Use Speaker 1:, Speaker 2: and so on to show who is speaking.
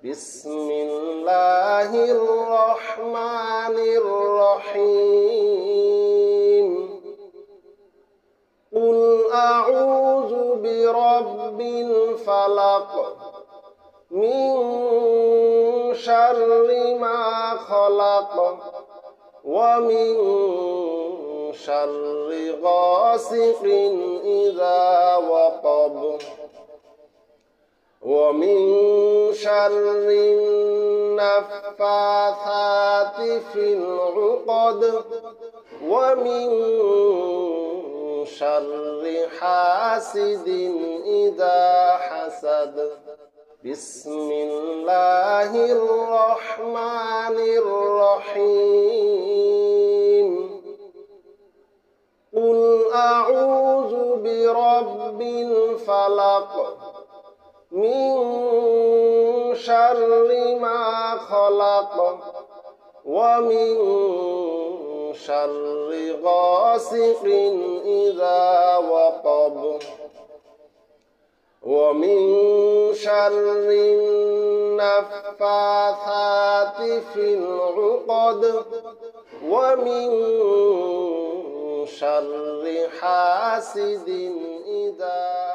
Speaker 1: بسم الله الرحمن الرحيم قل أعوذ برب الفلق من شر ما خلق ومن شر غاسق إذا وقب ومن شر النفاثات في العقد ومن شر حاسد إذا حسد بسم الله الرحمن الرحيم قل أعوذ برب الفلق من شر ما خلق ومن شر غاسق إذا وقب ومن شر النفاثات في العقد ومن شر حاسد إذا